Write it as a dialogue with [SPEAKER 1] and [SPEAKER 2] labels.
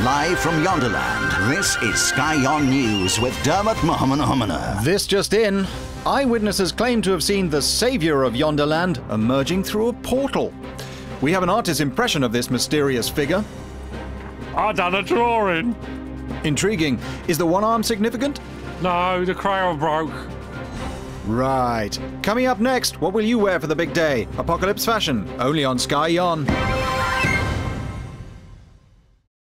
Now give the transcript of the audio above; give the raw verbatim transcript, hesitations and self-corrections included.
[SPEAKER 1] Live from Yonderland, this is Sky Yon News with Dermot Mahomana.
[SPEAKER 2] This just in. Eyewitnesses claim to have seen the saviour of Yonderland emerging through a portal. We have an artist's impression of this mysterious figure.
[SPEAKER 3] I done a drawing.
[SPEAKER 2] Intriguing. Is the one arm significant?
[SPEAKER 3] No, the crayon broke.
[SPEAKER 2] Right. Coming up next, what will you wear for the big day? Apocalypse fashion, only on Sky Yon.